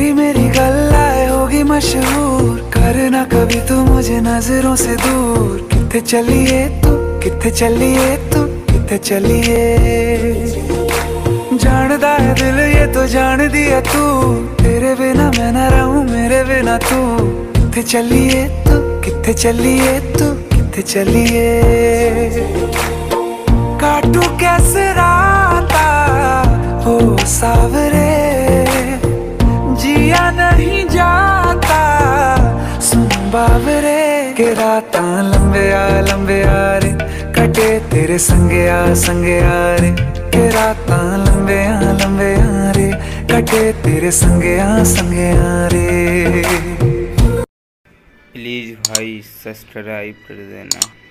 तेरी मेरी गल्लाए होगी मशहूर, करना कभी तू मुझे नजरों से दूर। किथे चलिए तू, किथे चलिए तू, किथे चलिए। जानदा है दिल ये तो जान दिया तू, तेरे बिना मैं ना रहूं मेरे बिना तू। किथे चलिए तू, किथे चलिए तू, किथे चलिए। काटू कैसे राता हो सावरे, जिया नहीं जाता सुन बाबरे। के रात लंबे आ रे, कटे तेरे संगे आ रे। के रात लंबे आ रे, कटे तेरे संगे आ रे। प्लीज़ भाई सब्सक्राइब कर देना।